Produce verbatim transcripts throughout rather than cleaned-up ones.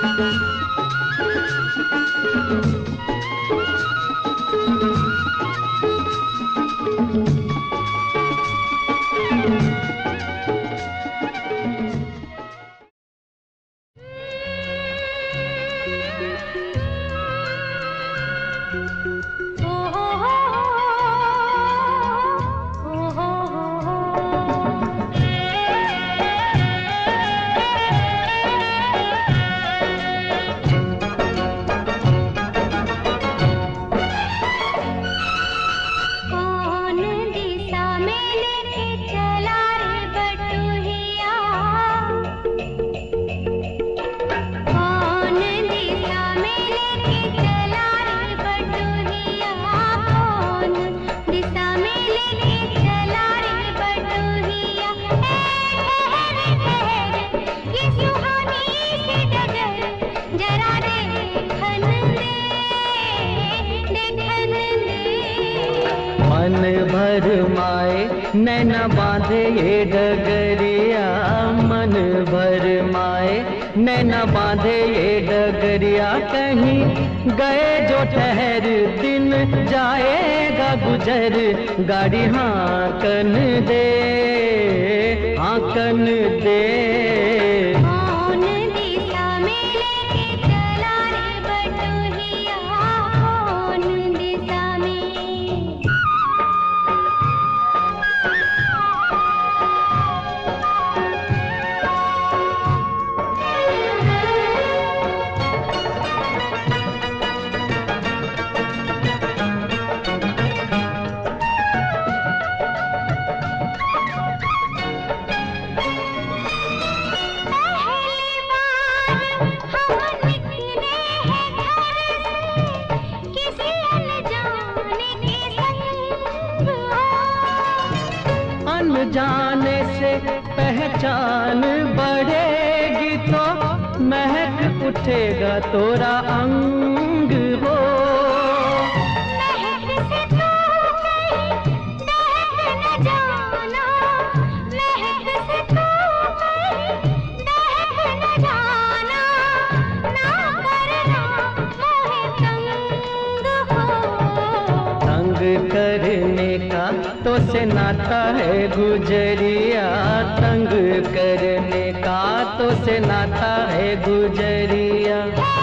नैना बांधे ये डगरिया, मन भर माए नैना बांधे ये डगरिया। कहीं गए जो ठहर दिन जाएगा गुजर, गाड़ी हांकन दे हांकन दे। जाने से पहचान बढ़ेगी तो महक उठेगा तोरा अंग हो। महक से तो कहीं दहक न जाना, महक से तो कहीं दहक न जाना, ना करना मोहे तंग हो। तंग करने का तो से नाता है गुजरिया, तंग करने का तो से नाता है गुजरिया।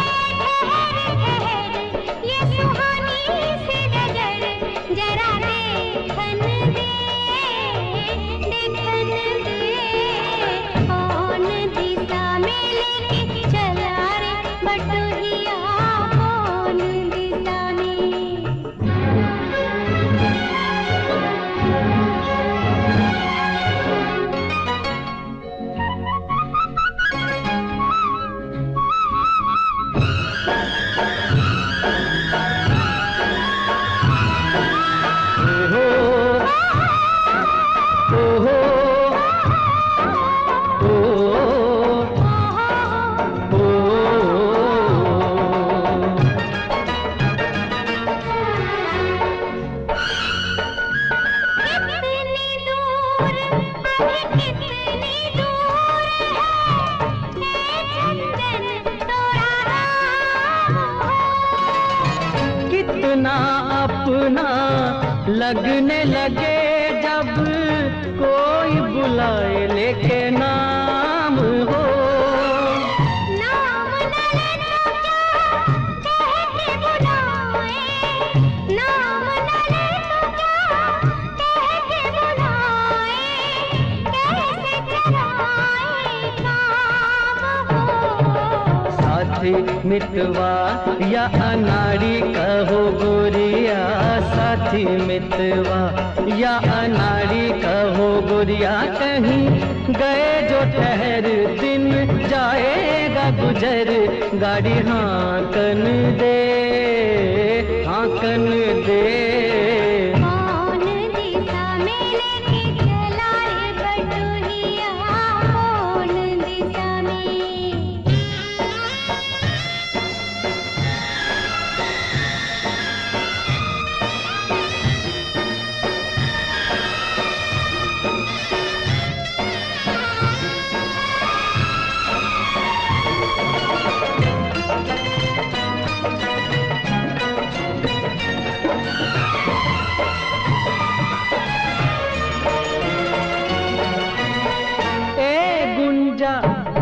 ये सुहानी सी नजर जरा देखन दे, देखन दे। कौन दिशा में लेके चला रे बटुहिया, कौन दिशा में। कितना अपना लगने लगे जब कोई बुलाए लेके नाम हो। नाम न ले तो क्या कह के बुलाए, नाम न ले तो क्या कह के बुलाए, कैसे चलाए काम हो। साथी मितवा या अनाड़ी कहो गोरिया, साथी मितवा या अनाड़ी कहो गोरिया। कहीं गए जो ठहर दिन जाएगा गुजर, गाड़ी हांकन दे हांकन दे। कौन दिशा में लेके चला रे बटुहिया, कौन दिशा में।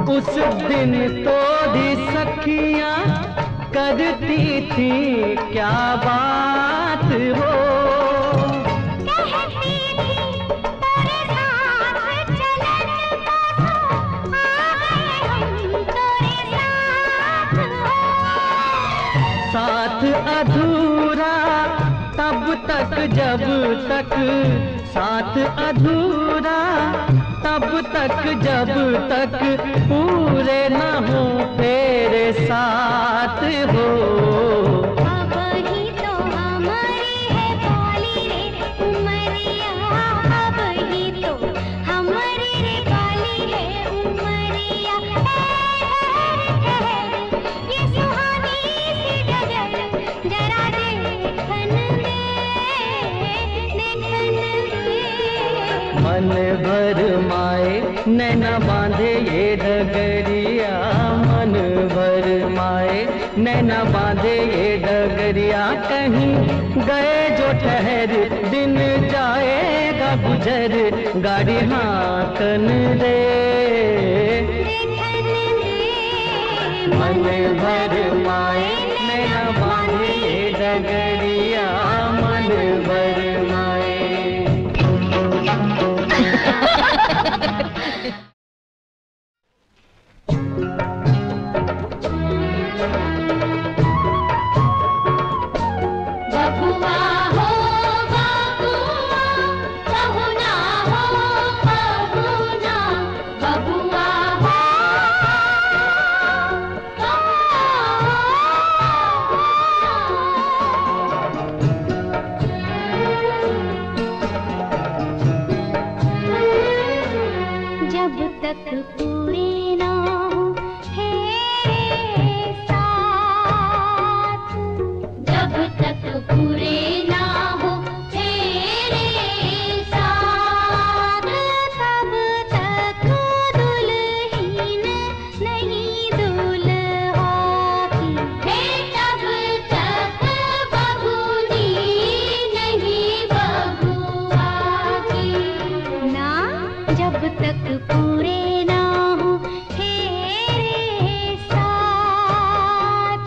उस दिन तोड़ी सखियां करती थी क्या बात हो। कहती थी तेरे साथ चलन बसो, आ गए हम तेरे साथ हो। साथ अधूरा तब तक जब तक, साथ अधूरा तब तक जब तक पूरे न हो तेरे साथ हो। अब ही तो हमारी है काली रे उमरिया, अब ही तो हमारी रे काली है उमरिया। ठहर ठहर ये सुहानी सी डगर, जरा देखन दे देखन दे। मन भर माए नैना बांधे ये डगरिया, मन भर माए नैना बांधे ये डगरिया। कहीं गए जो ठहर दिन जाएगा गुजर, गाड़ी हाकन दे देखन दे। मन भर माए नैना बांधे ये डगरिया, मन भर माए। बबुआ हो बबुआ, कहुना हो कहुना, बबुआ हो जब तक पूरे ना हो तेरे साथ, जब तक पूरे ना हो तेरे साथ, तब तक दुल्हन नहीं दुल्हा की, हे तब तक बबूनी नहीं बबुआ की। ना जब तक पूरे ना हो तेरे साथ।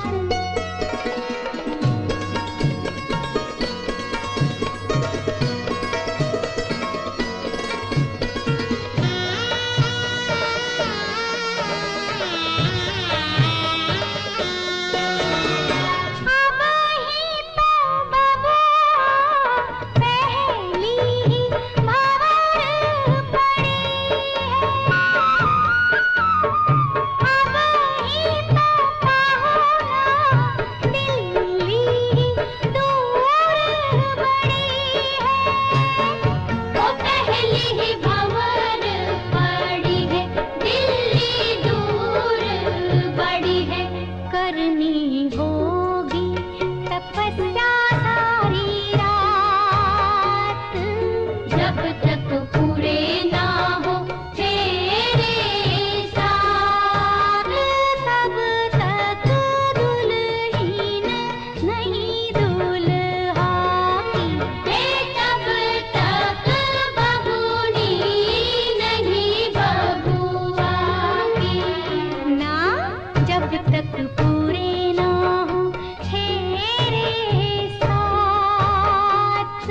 अब ही तो बबुआ पहली ही भंवर पड़ी है। अब ही तो पहुना दिल्ली दूर बड़ी है। वो पहली ही भंवर पड़ी है, दिल्ली दूर बड़ी है। करनी होगी तपस्या सारी रात, जब तक पूरे ना हो तेरे साथ, तब तक दुल्हन नहीं दुल्हा की, हे तब तक बबूनी नहीं बबुआ की। ना जब तक पूरे ना हो तेरे साथ।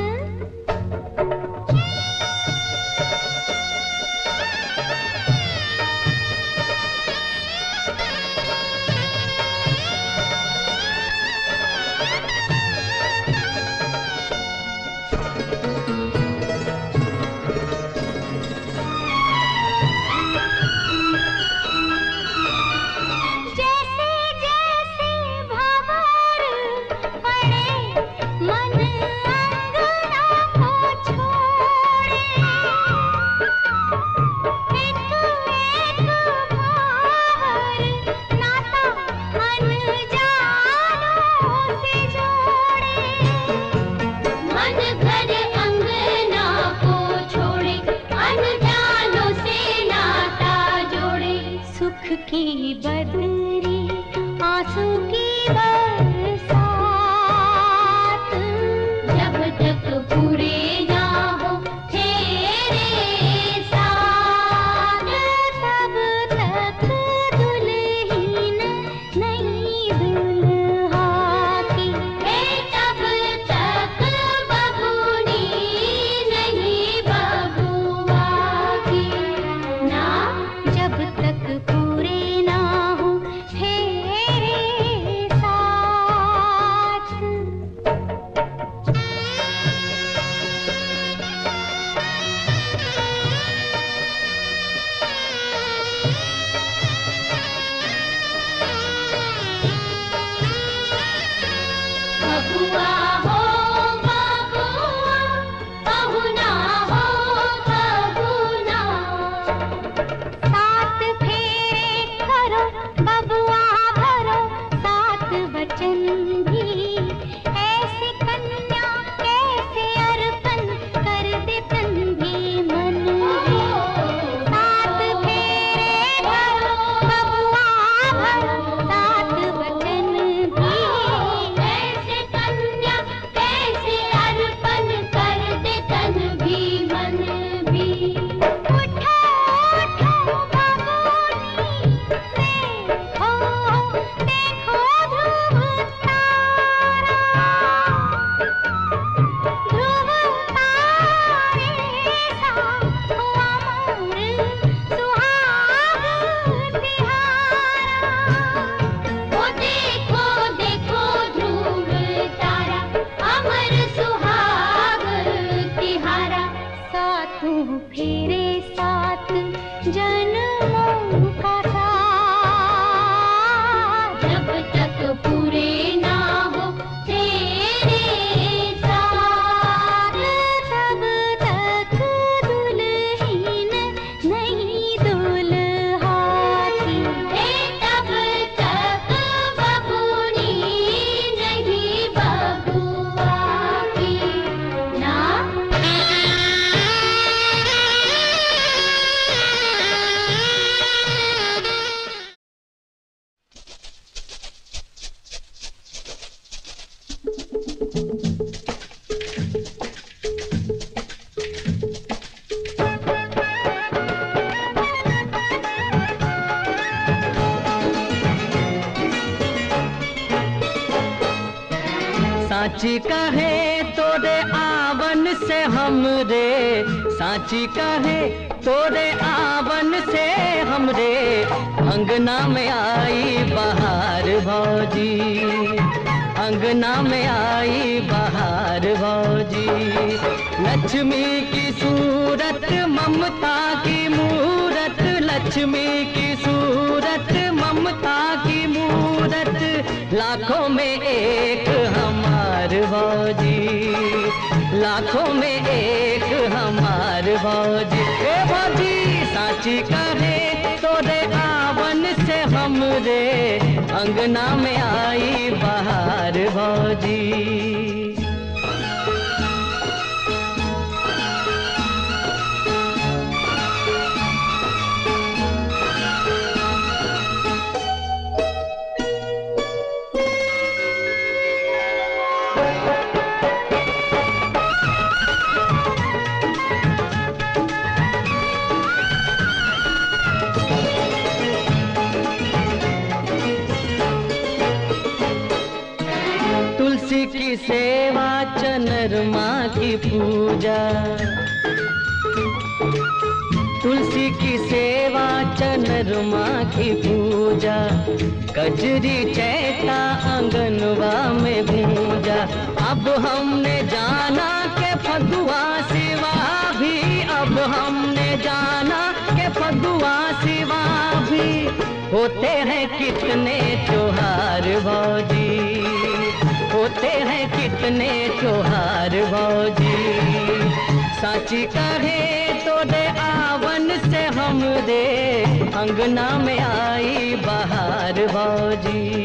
जैसे जैसे भंवर पड़े मन अंगना को छोड़े, एक एक भंवर नाता अनजानों से जोड़े। मन घर अंगना को छोड़े, अनजानों से नाता जोड़े। सुख की बदरी आंसू की बरसात, जब तक पूरे ना हो तेरे साथ, तब तक साची कहे तोरे आवन से हमरे, साची कहे तोरे आवन से हमरे अंगना में आई बहार भौजी, अंगना में आई बहार भौजी। लक्ष्मी की सूरत ममता की मूरत, लक्ष्मी की सूरत ममता की मूरत, लाखों में एक हमार भौजी, लाखों में एक हमार भौजी। ए भौजी साची कहे तोरे आवन से हमरे अंगना में आई बहार भौजी। तुलसी की सेवा चनरमा की पूजा, तुलसी की सेवा चनरमा की पूजा, कजरी चैता आंगनवा में गूंजा। अब हमने जाना के फगुआ सिवा भी, अब हमने जाना के फगुआ सिवा भी होते हैं कितने त्योहार भौजी, होते हैं कितने त्योहार भौजी। साची कहे तोरे आवन से हमरे अंगना में आई बहार भौजी।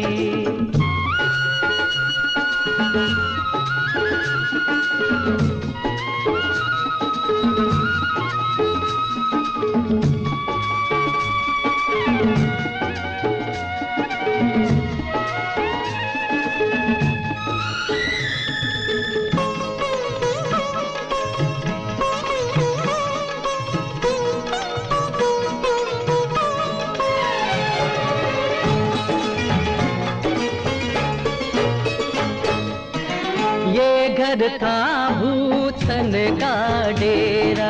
ये घर था भूतन का डेरा,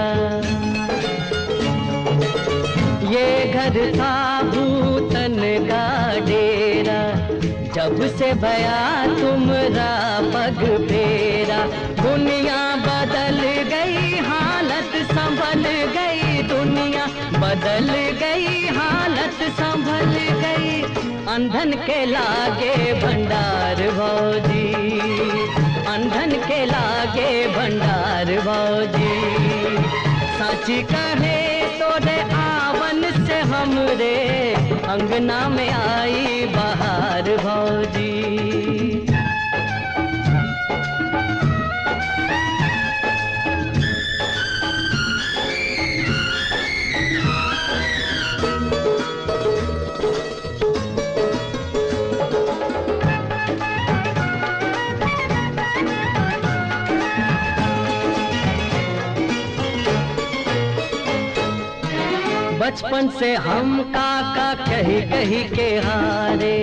ये घर था भूतन का डेरा, जब से भया तुमरा पग फेरा। दुनिया बदल गई हालत संभल गई, दुनिया बदल गई हालत संभल गई। अंधन के लागे भंडार भौजी, अंधन के लागे भंडार भौजी। साची कहे तोरे आवन से हमरे अंगना में आई बहार भौजी। बचपन से हम काका कही कही के हारे,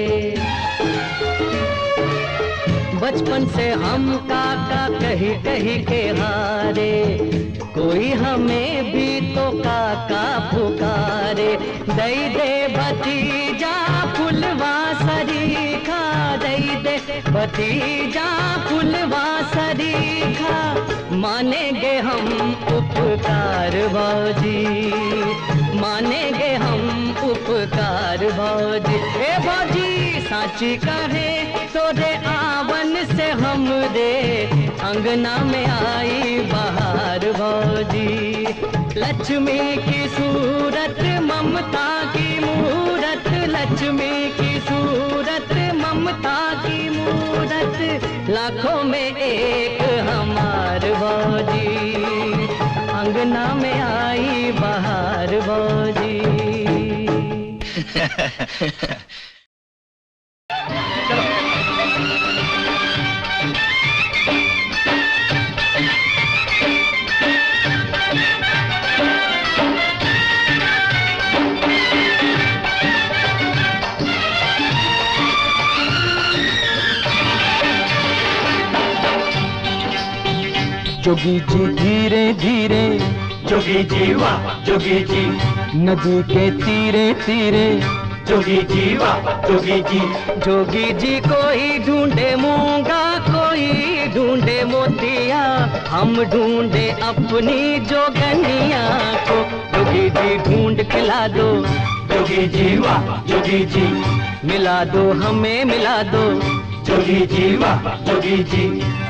बचपन से हम काका कही कही के हारे। कोई हमें भी तो काका पुकारे, दई दे भतीजा फुलवा सरीखा, दई दे भतीजा फुलवा सरीखा। मानेंगे हम उपकार भौजी, मानेंगे हम उपकार भौजी। ए भौजी साची कहे तोरे आवन से हमरे अंगना में आई बहार भौजी। लक्ष्मी की सूरत ममता की मूरत, लक्ष्मी की सूरत ममता की मूरत, लाखों में एक हमार भौजी, अंगना में आई बहार भौजी। जोगी जी धीरे धीरे, जोगी जी वाह जोगी जी, नदी के तीरे तीरे, जोगी जी वाह जोगी जी। जोगी जी कोई ढूंढे मूंगा, कोई ढूंढे मोतिया, हम ढूंढे अपनी जोगनिया को। जोगी जी ढूंढ खिला दो, जोगी जी वाह जोगी जी, मिला दो हमें मिला दो, जोगी जी वाह जोगी जी।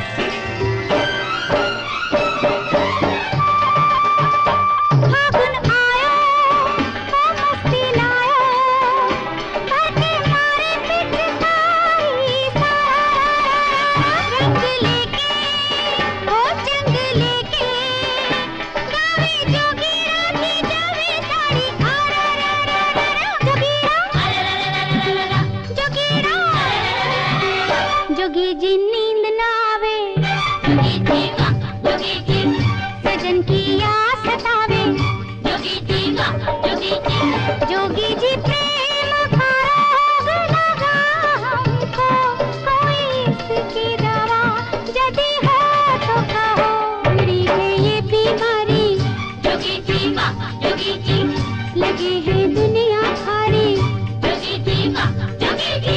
जोगी जी नींद ना आवे, जोगी जी वाह जोगी जी, सजन की याद सतावे, जोगी जी वाह जोगी जी। जोगी जी प्रेम का रोग लगा हमको, कोई इसकी दवा यदि हो तो कहो, बुरी है ये बीमारी, जोगी जी वाह जोगी जी, लगी है दुनिया भारी, जोगी जी वाह जोगी जी।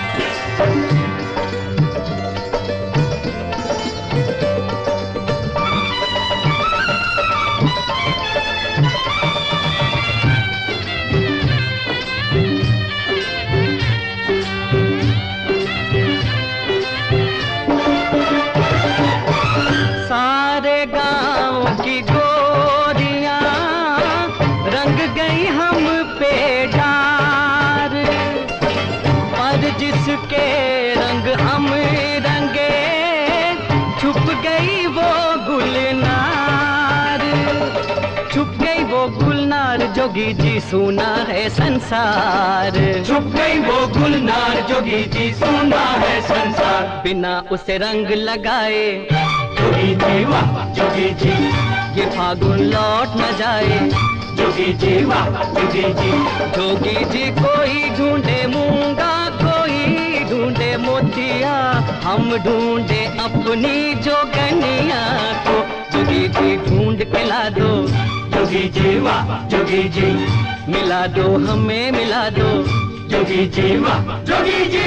सारे गांव की गोरियां रंग गई हम पे डार, पर जिसके रंग हम रंगे छुप गई वो गुलनार, छुप गई वो गुलनार। जोगी जी सुना है संसार, छुप गई वो गुलनार, जोगी जी सुना है संसार, बिना उसे रंग लगाए, जोगी जी वाह जोगी जी, ये फागुन लौट न जाए, जोगी जी वाह जोगी जी। जोगी जी कोई ढूंढे मूंगा, कोई ढूंढे मोतिया, हम ढूंढे अपनी जोगनिया को। जोगी जी ढूंढ के ला दो, जोगी जी वाह जोगी जी, मिला दो हमें मिला दो, जोगी जी वाह जोगी जी।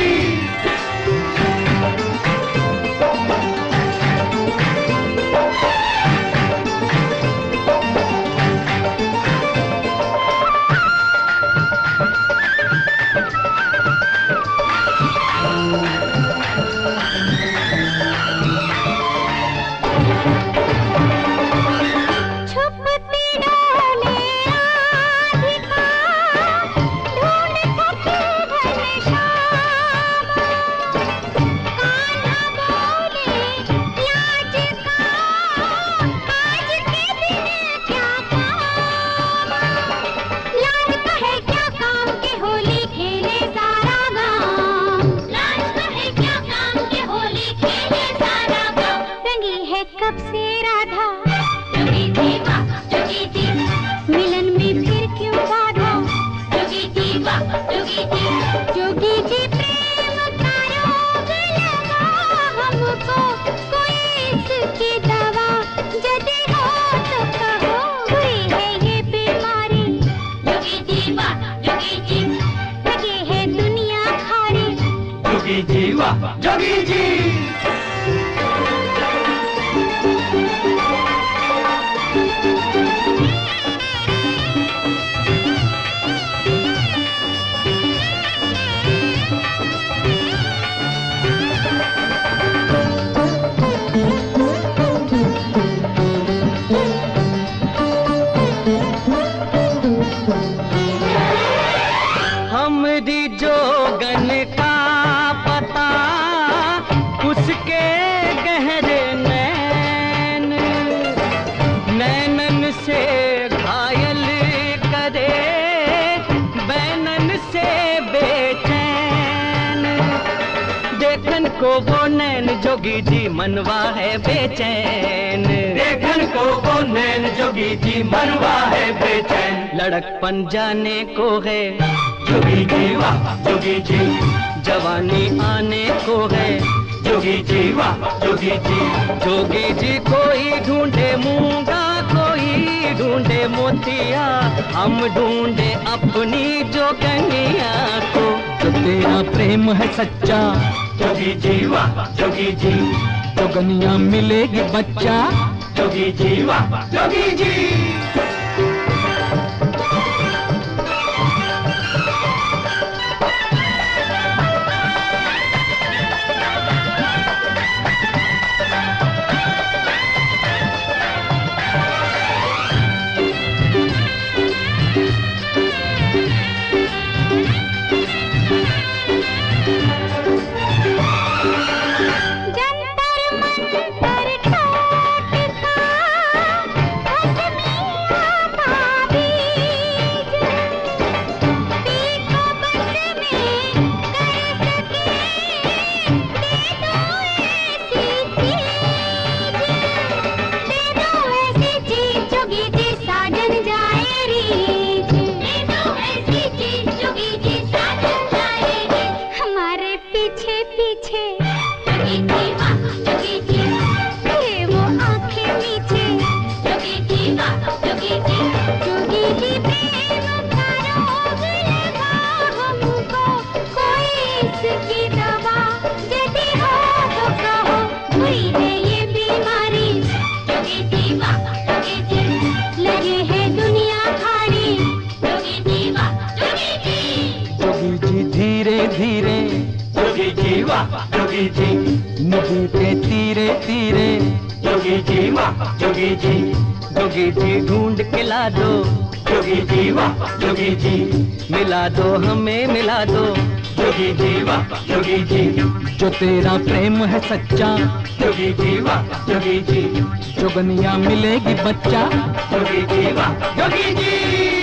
कब से राधा, जोगी जी वाह जोगी जी, मिलन में फिर क्यों बाधा, जोगी जी वाह जोगी जी। जोगी जी प्रेम का रोग लगा हमको, कोई इसकी दवा यदि हो तो कहो, बुरी है ये बीमारी, जोगी जी वाह जोगी जी, लगी है दुनिया भारी, जोगी जी वाह जोगी जी। हमरी जोगन का पता उसके गहरे नैन, नैनन से घायल करे, बैनन से बेचैन, देखन को वो नैन जोगी जी मनवा है बेचैन, देखन को वो नैन जोगी जी मनवा है बेचैन, लड़कपन जाने को है, जोगी जी वाह जोगी जी, जवानी आने को है, जोगी जी वाह जोगी जी। जोगी जी कोई ढूंढे मूंगा, कोई ढूंढे मोतिया, हम ढूंढे अपनी जोगनिया को। तो तेरा प्रेम है सच्चा, जोगी जी वाह जोगी जी। जोगनिया मिलेगी बच्चा, जोगी जी वाह जोगी जी। जोगी जी नदी के तीरे तीरे, जोगी जी वाह जोगी जी। जोगी जी ढूंढ के ला दो, जोगी जी वाह जोगी जी। मिला दो हमें मिला दो, जोगी जी वाह जोगी जी। जो तेरा प्रेम है सच्चा, जोगी जी वाह जोगी जी। जोगनिया मिलेगी बच्चा, जोगी जी वाह जोगी जी।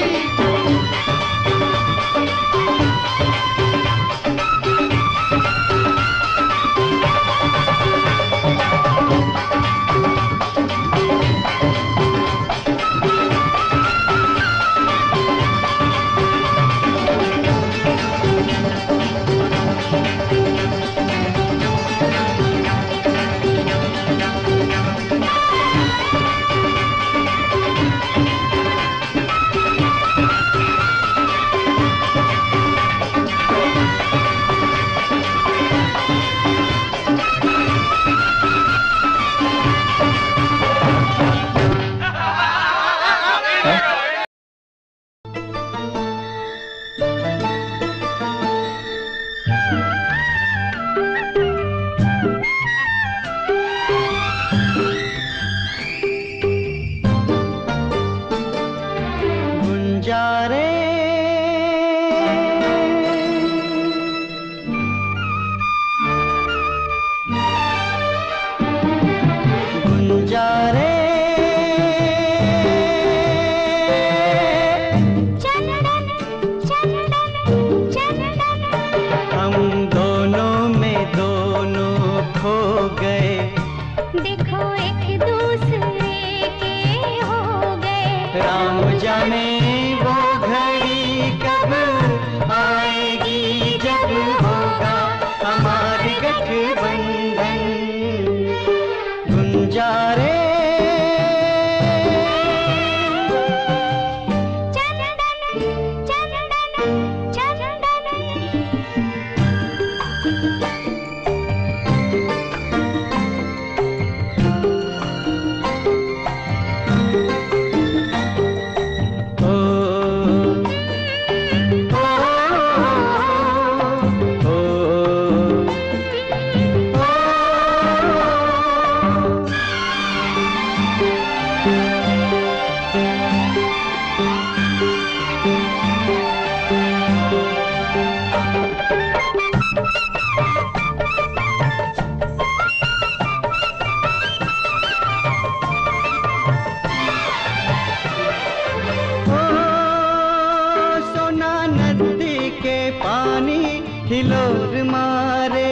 हिलोर मारे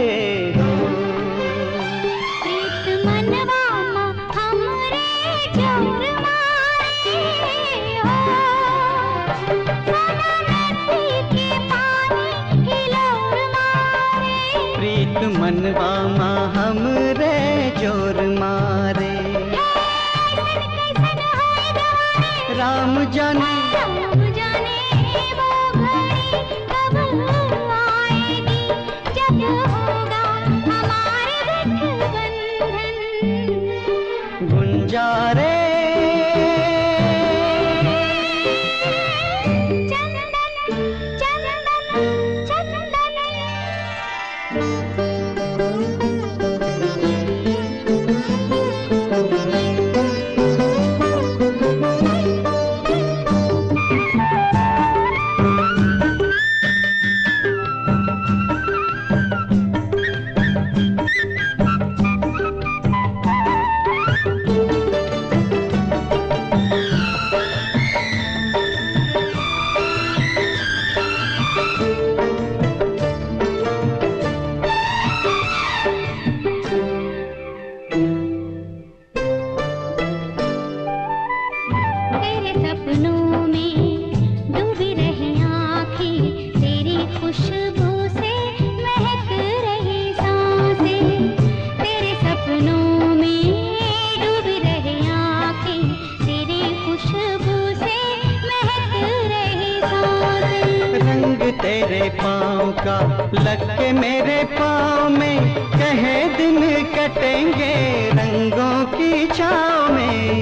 हो प्रीत मनवा हमरे जोर मारे हो सोना नदी के पानी हिलोर मारे प्रीत गीत मनवा मा हमरे जोर मारे। राम जाने राम जाने वो घड़ी कब आएगी, जब होगा हमारे गठबंधन। गुंजारे तेरे पाँव का लग के मेरे पाँव में, कहे दिन कटेंगे रंगों की छाँव में।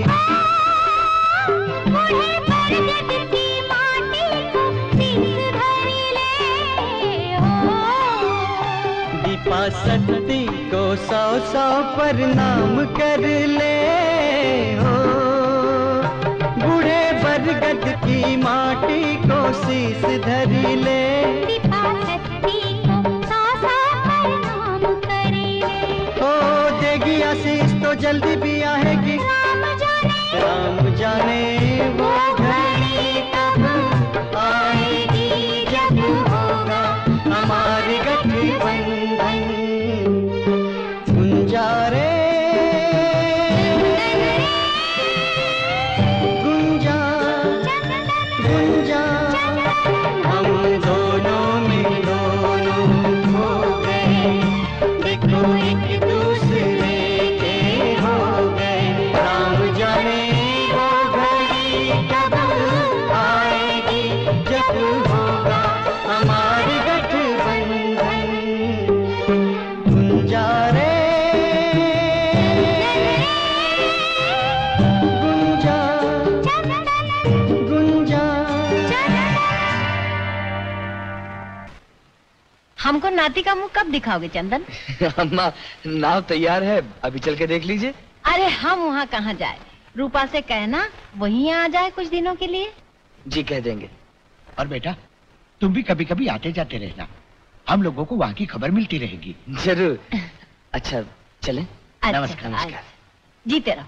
दीपा सती को सौ सौ प्रणाम कर ले हो, बूढ़े बरगद की माटी को शीश धर ले। दीपा सती को सौ सौ प्रणाम कर ले। ओ देगी आशीष तो जल्दी भी आएगी। राम जाने राम जाने वो घड़ी कब आएगी, जब होगा हमारी गठबंधन। गुंजारे गुंजा गुंजा हम दोनों में दोनों हो गए, देखो एक दूसरे के हो गए। राम जाने वो घड़ी कब आएगी, जब होगा हमारी गठबंधन। गुंजारे गुंजा गुंजा। हमको नाती का मुंह कब दिखाओगे चंदन? अम्मा नाव तैयार है, अभी चल के देख लीजिए। अरे हम वहाँ कहाँ जाए, रूपा से कहना वहीं आ जाए कुछ दिनों के लिए। जी कह देंगे। और बेटा तुम भी कभी कभी आते जाते रहना, हम लोगों को वहाँ की खबर मिलती रहेगी। जरूर। अच्छा चलें। अच्छा, नमस्कार नमस्कार। अच्छा। जीते रहो।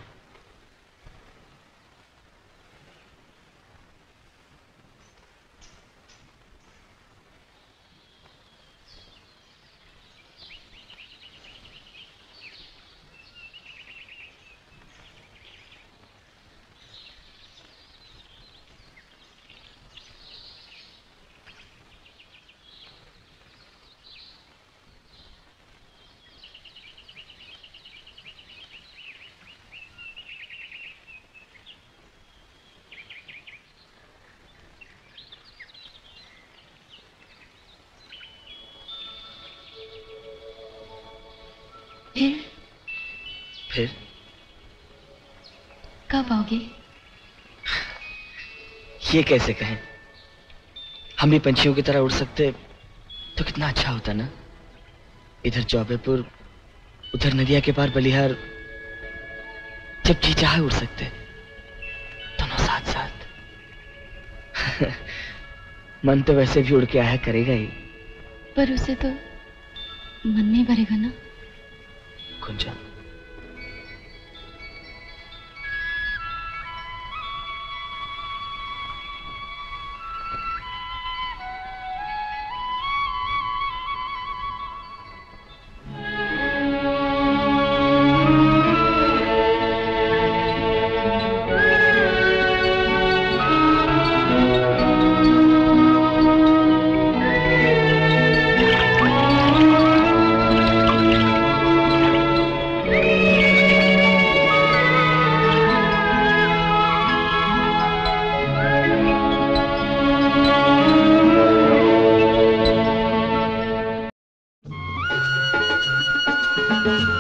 फिर फिर कब आओगे? ये कैसे कहें, हम भी पंछियों की तरह उड़ सकते तो कितना अच्छा होता ना। इधर चौबेपुर, उधर नदिया के पार बलिहार, जब जी चाहे उड़ सकते दोनों साथ साथ। मन तो वैसे भी उड़ के आया करेगा ही, पर उसे तो मन नहीं भरेगा ना। कुंजा है